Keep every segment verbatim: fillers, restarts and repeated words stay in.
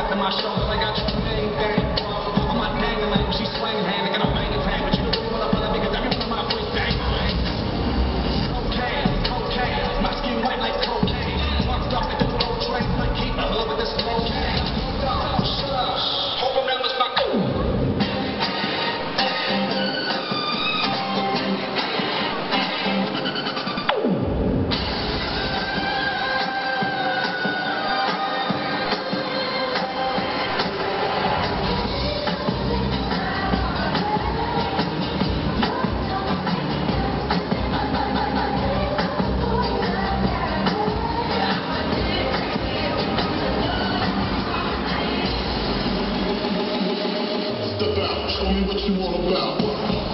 after my shows, I got you made bang. On my dangling leg, she's swinging hand, I got a banging tag, but you don't really wanna follow because every time my voice bang, bang. Cocaine, cocaine, my skin white like cocaine. Once stuck at the old train, like keep the hood with this cocaine. Shut up, hope remembers my code. Show me what you all about.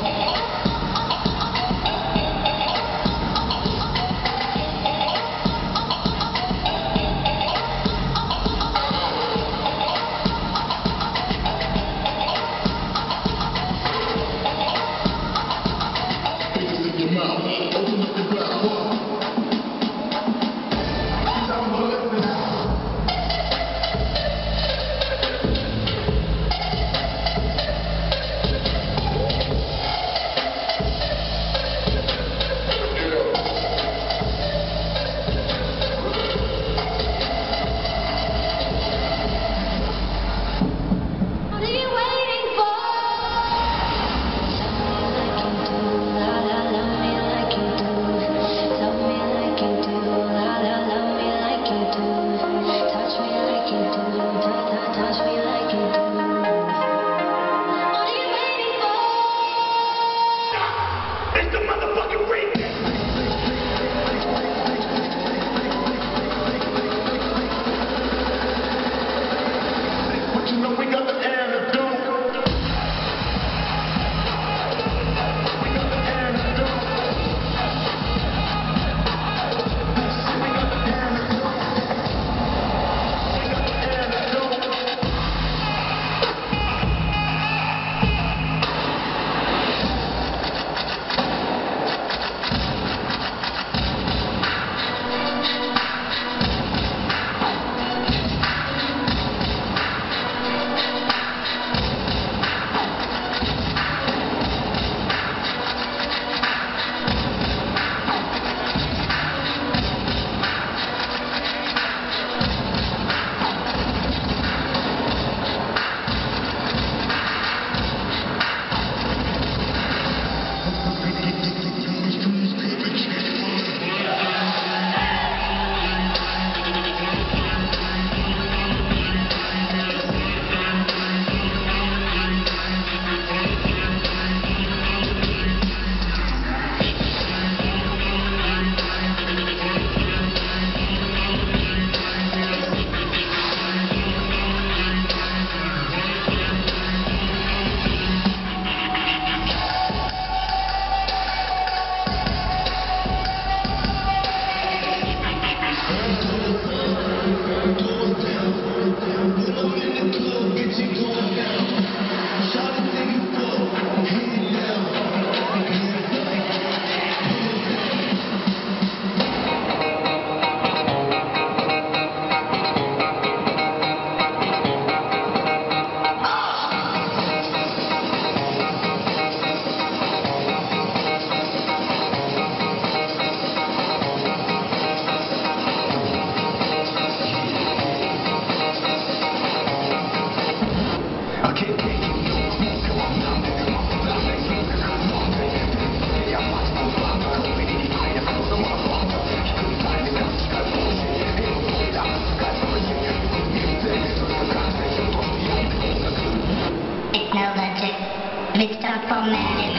Fingers in your mouth, open up your mouth. It's no legend. If it's tough for man,